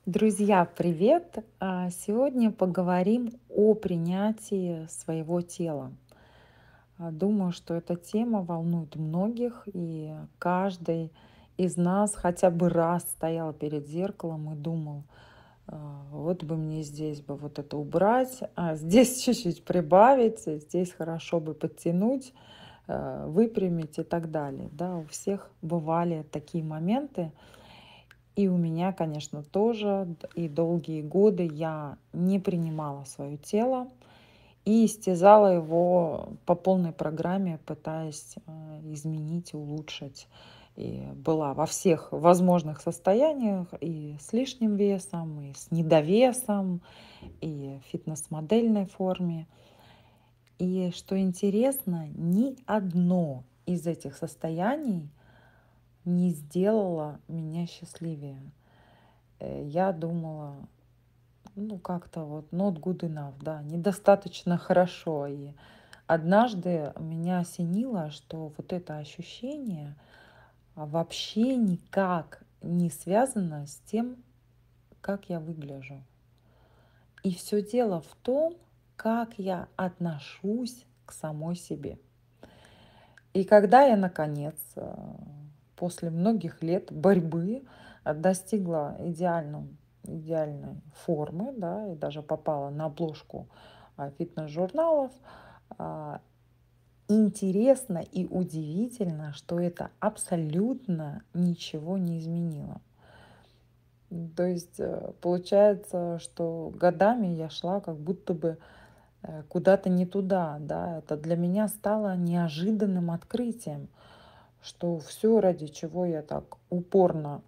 Друзья, привет! Сегодня поговорим о принятии своего тела. Думаю, что эта тема волнует многих, и каждый из нас хотя бы раз стоял перед зеркалом и думал: вот бы мне здесь бы вот это убрать, а здесь чуть-чуть прибавить, здесь хорошо бы подтянуть, выпрямить и так далее. Да, у всех бывали такие моменты, и у меня, конечно, тоже. И долгие годы я не принимала свое тело и истязала его по полной программе, пытаясь изменить, улучшить. И была во всех возможных состояниях: и с лишним весом, и с недовесом, и в фитнес-модельной форме. И что интересно, ни одно из этих состояний не сделало меня счастливее. Я думала, ну, как-то вот not good enough, да, недостаточно хорошо. И однажды меня осенило, что вот это ощущение вообще никак не связано с тем, как я выгляжу. И все дело в том, как я отношусь к самой себе. И когда я, наконец, после многих лет борьбы достигла идеальной формы, да, и даже попала на обложку фитнес-журналов, а, интересно и удивительно, что это абсолютно ничего не изменило. То есть получается, что годами я шла как будто бы куда-то не туда, да. Это для меня стало неожиданным открытием, что все, ради чего я так упорно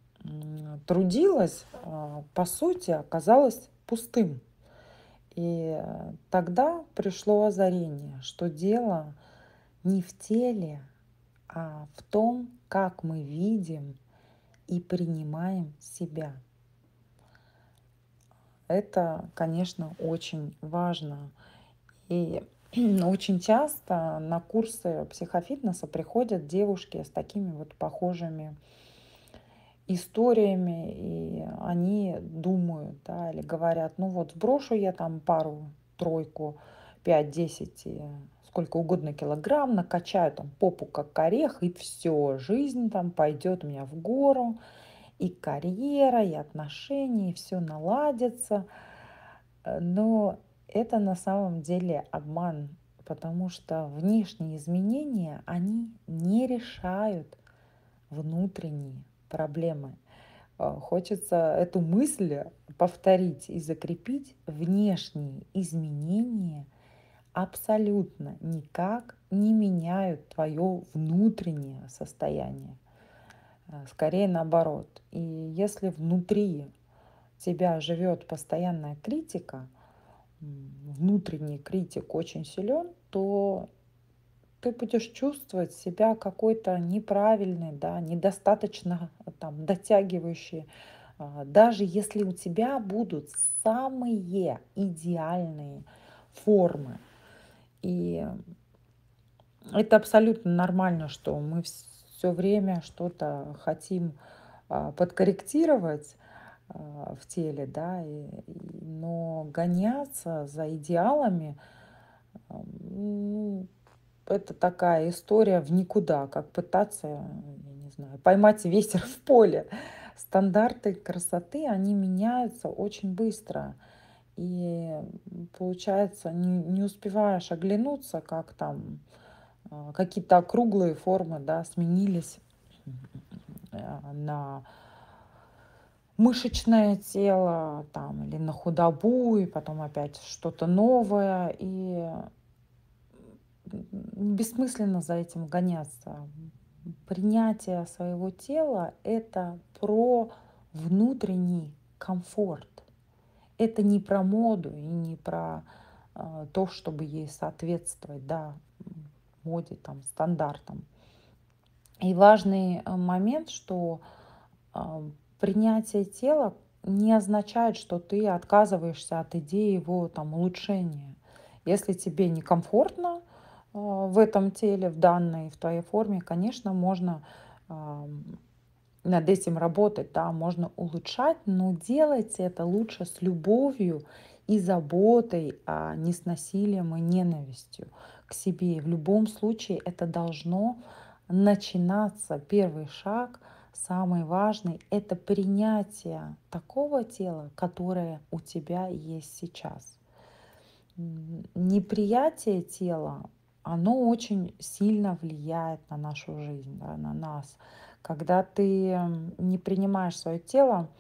трудилась, по сути, оказалось пустым. И тогда пришло озарение, что дело не в теле, а в том, как мы видим и принимаем себя. Это, конечно, очень важно. И очень часто на курсы психофитнеса приходят девушки с такими вот похожими историями, и они думают, да, или говорят: ну вот сброшу я там пару, тройку, 5-10, и сколько угодно килограмм, накачаю там попу как орех, и все, жизнь там пойдет у меня в гору, и карьера, и отношения, и все наладится. Но это на самом деле обман, потому что внешние изменения, они не решают внутренние проблемы. Хочется эту мысль повторить и закрепить. Внешние изменения абсолютно никак не меняют твое внутреннее состояние. Скорее наоборот. И если внутри тебя живет постоянная критика, внутренний критик очень силен, то ты будешь чувствовать себя какой-то неправильный, да, недостаточно там дотягивающий. Даже если у тебя будут самые идеальные формы. И это абсолютно нормально, что мы все время что-то хотим подкорректировать в теле, да, но гоняться за идеалами, ну, это такая история в никуда, как пытаться, я не знаю, поймать ветер в поле. Стандарты красоты, они меняются очень быстро. И получается, не успеваешь оглянуться, как там какие-то округлые формы, да, сменились на мышечное тело там, или на худобу, и потом опять что-то новое. И бессмысленно за этим гоняться. Принятие своего тела — это про внутренний комфорт. Это не про моду и не про то, чтобы ей соответствовать, да, моде, там, стандартам. И важный момент, что а, принятие тела не означает, что ты отказываешься от идеи его там улучшения. Если тебе некомфортно в этом теле, в данной, в твоей форме, конечно, можно над этим работать, да, можно улучшать, но делайте это лучше с любовью и заботой, а не с насилием и ненавистью к себе. И в любом случае это должно начинаться. Первый шаг, самый важный, это принятие такого тела, которое у тебя есть сейчас. Неприятие тела, оно очень сильно влияет на нашу жизнь, да, на нас. Когда ты не принимаешь свое тело,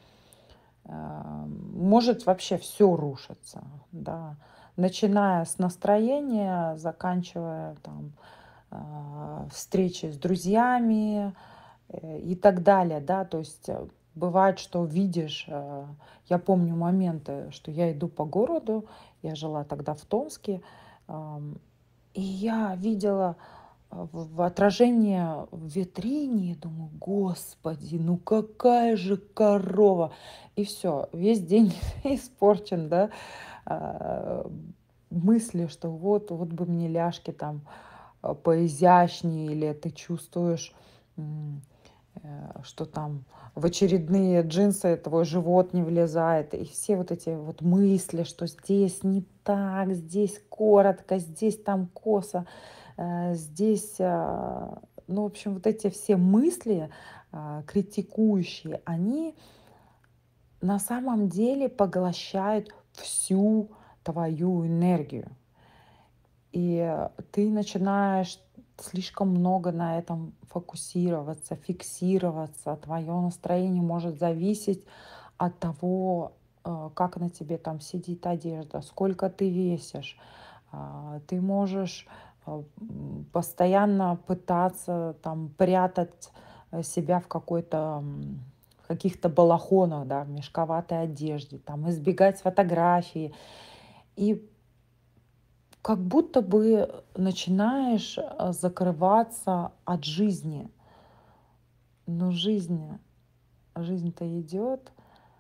может вообще все рушиться, да, начиная с настроения, заканчивая там встречи с друзьями, и так далее, да, то есть бывает, что видишь, я помню моменты, что я иду по городу, я жила тогда в Томске, ам, и я видела в отражение в витрине, я думаю, господи, ну какая же корова, и все, весь день испорчен, да, а, мысли, что вот бы мне ляжки там поизящнее, или ты чувствуешь, м, что там в очередные джинсы твой живот не влезает, и все вот эти вот мысли, что здесь не так, здесь коротко, здесь там косо, здесь, ну, в общем, вот эти все мысли критикующие, они на самом деле поглощают всю твою энергию. И ты начинаешь слишком много на этом фокусироваться, фиксироваться. Твое настроение может зависеть от того, как на тебе там сидит одежда, сколько ты весишь. Ты можешь постоянно пытаться там прятать себя в какой-то в каких-то балахонах, да, в мешковатой одежде, там избегать фотографии. И как будто бы начинаешь закрываться от жизни. Но жизнь-то идет,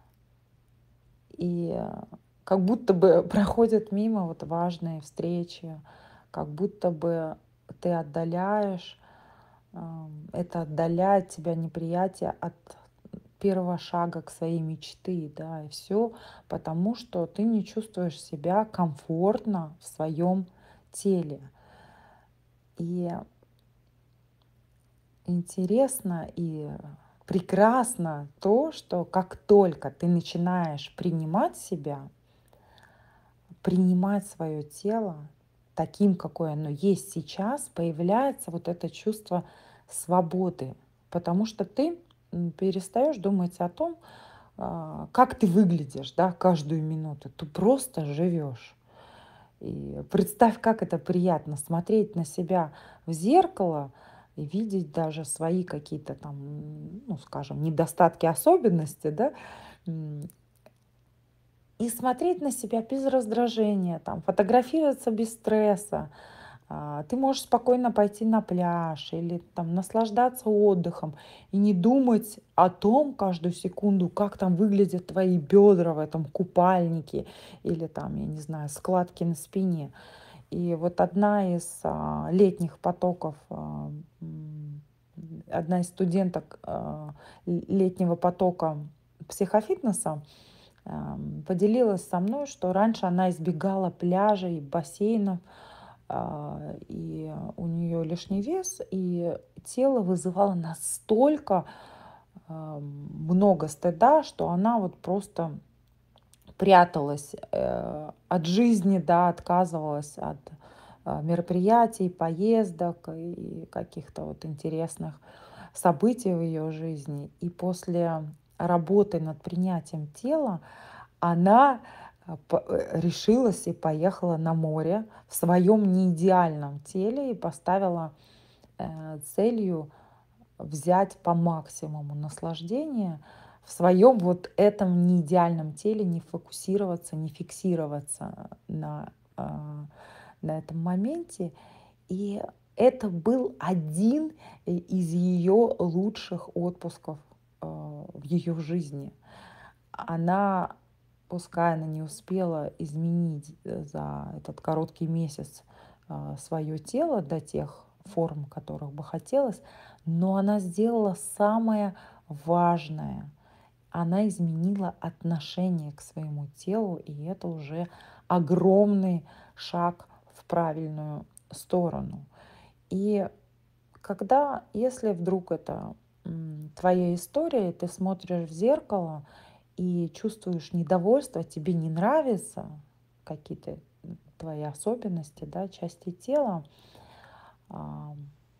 и как будто бы проходят мимо вот важные встречи, как будто бы ты отдаляешь, это отдаляет тебя неприятие от первого шага к своей мечты, да, и все потому, что ты не чувствуешь себя комфортно в своем теле. И интересно и прекрасно то, что как только ты начинаешь принимать себя, принимать свое тело таким, какое оно есть сейчас, появляется вот это чувство свободы, потому что ты перестаешь думать о том, как ты выглядишь, да, каждую минуту. Ты просто живешь. И представь, как это приятно смотреть на себя в зеркало и видеть даже свои какие-то там, ну, скажем, недостатки, особенности, да, м, и смотреть на себя без раздражения, там, фотографироваться без стресса. Ты можешь спокойно пойти на пляж или там наслаждаться отдыхом и не думать о том каждую секунду, как там выглядят твои бедра в этом купальнике или там, я не знаю, складки на спине. И вот одна из летних потоков, одна из студенток летнего потока психофитнеса поделилась со мной, что раньше она избегала пляжей, бассейнов, и у нее лишний вес, и тело вызывало настолько много стыда, что она вот просто пряталась от жизни, да, отказывалась от мероприятий, поездок и каких-то вот интересных событий в ее жизни. И после работы над принятием тела она решилась и поехала на море в своем неидеальном теле и поставила целью взять по максимуму наслаждения в своем вот этом неидеальном теле, не фокусироваться, не фиксироваться на этом моменте. И это был один из ее лучших отпусков в ее жизни. Она, пускай она не успела изменить за этот короткий месяц свое тело до тех форм, которых бы хотелось, но она сделала самое важное. Она изменила отношение к своему телу, и это уже огромный шаг в правильную сторону. И если вдруг это твоя история, и ты смотришь в зеркало и чувствуешь недовольство, тебе не нравятся какие-то твои особенности, да, части тела, а,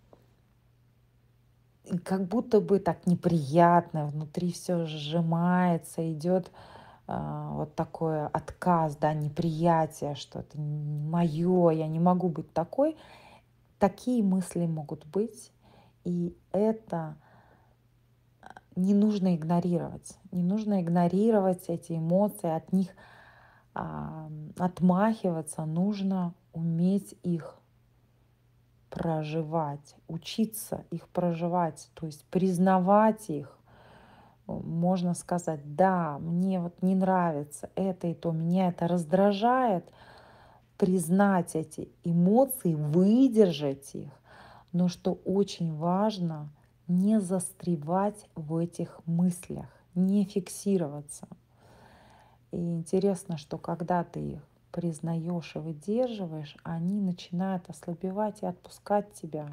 и как будто бы так неприятно, внутри все сжимается, идет вот такой отказ, да, неприятие, что это не мое, я не могу быть такой. Такие мысли могут быть, и это не нужно игнорировать. Не нужно игнорировать эти эмоции, от них отмахиваться. Нужно уметь их проживать, учиться их проживать, то есть признавать их. Можно сказать, да, мне вот не нравится это и то, меня это раздражает, признать эти эмоции, выдержать их. Но что очень важно, не застревать в этих мыслях, не фиксироваться. И интересно, что когда ты их признаешь и выдерживаешь, они начинают ослабевать и отпускать тебя.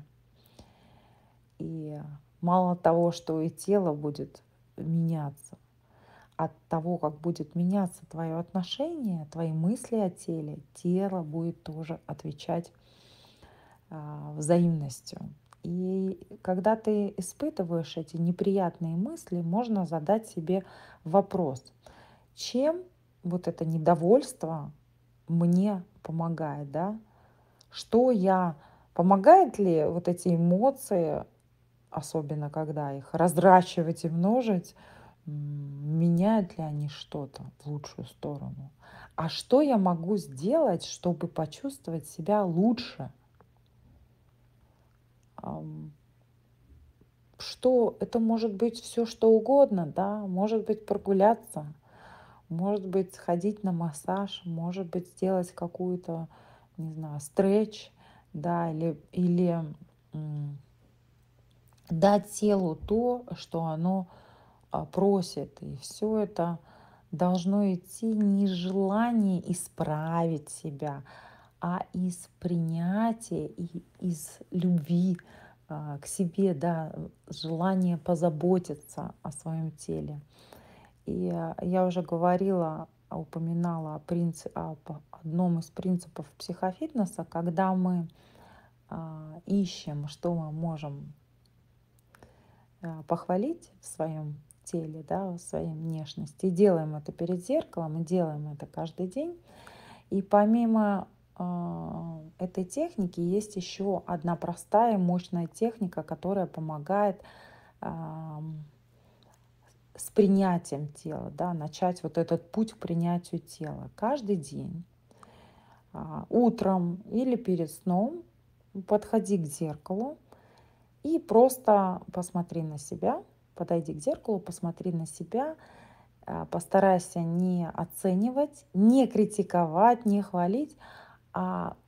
И мало того, что и тело будет меняться, от того, как будет меняться твое отношение, твои мысли о теле, тело будет тоже отвечать взаимностью. И когда ты испытываешь эти неприятные мысли, можно задать себе вопрос, чем вот это недовольство мне помогает, да? Помогает ли вот эти эмоции, особенно когда их раздрачивать и множить, меняют ли они что-то в лучшую сторону? А что я могу сделать, чтобы почувствовать себя лучше? Ам, Что это может быть все что угодно, да, может быть прогуляться, может быть сходить на массаж, может быть сделать какую-то, не знаю, стретч, да, или дать телу то, что оно просит. И все это должно идти не из желания исправить себя, а из принятия и из любви к себе, да, желание позаботиться о своем теле. И я уже упоминала об одном из принципов психофитнеса, когда мы ищем, что мы можем похвалить в своем теле, да, в своей внешности. И делаем это перед зеркалом, и делаем это каждый день. И помимо этой техники есть еще одна простая, мощная техника, которая помогает с принятием тела, да, начать вот этот путь к принятию тела. Каждый день, утром или перед сном подходи к зеркалу и просто посмотри на себя, подойди к зеркалу, посмотри на себя, постарайся не оценивать, не критиковать, не хвалить, а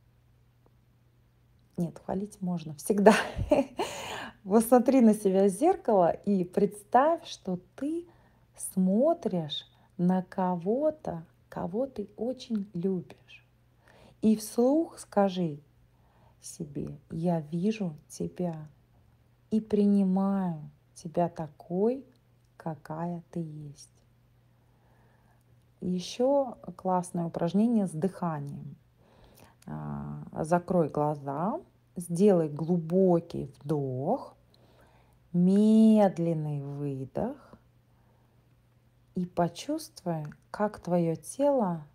нет, хвалить можно всегда. Посмотри на себя в зеркало и представь, что ты смотришь на кого-то, кого ты очень любишь. И вслух скажи себе: я вижу тебя и принимаю тебя такой, какая ты есть. Еще классное упражнение с дыханием. Закрой глаза, сделай глубокий вдох, медленный выдох и почувствуй, как твое тело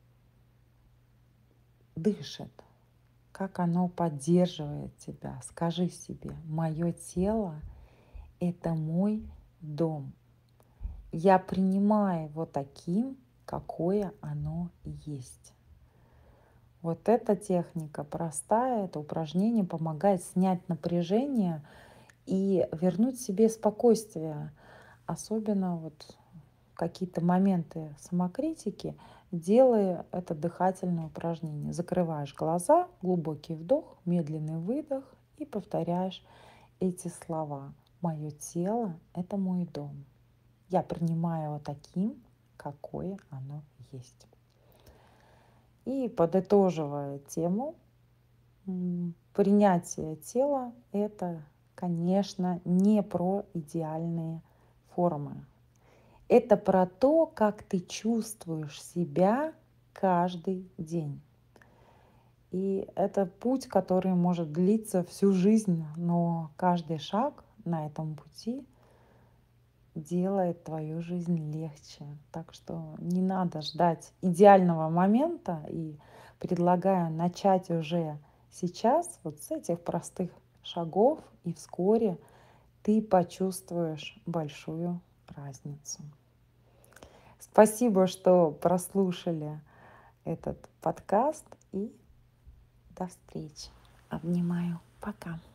дышит, как оно поддерживает тебя. Скажи себе: мое тело — это мой дом. Я принимаю его таким, какое оно есть. Вот эта техника простая, это упражнение помогает снять напряжение и вернуть себе спокойствие. Особенно вот в какие-то моменты самокритики, делая это дыхательное упражнение. Закрываешь глаза, глубокий вдох, медленный выдох и повторяешь эти слова. Мое тело — это мой дом. Я принимаю его таким, какое оно есть. И подытоживая тему, принятие тела — это, конечно, не про идеальные формы. Это про то, как ты чувствуешь себя каждый день. И это путь, который может длиться всю жизнь, но каждый шаг на этом пути делает твою жизнь легче. Так что не надо ждать идеального момента, и предлагаю начать уже сейчас вот с этих простых шагов, и вскоре ты почувствуешь большую разницу. Спасибо, что прослушали этот подкаст, и до встречи. Обнимаю. Пока.